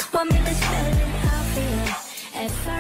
Want me to spell it out for you?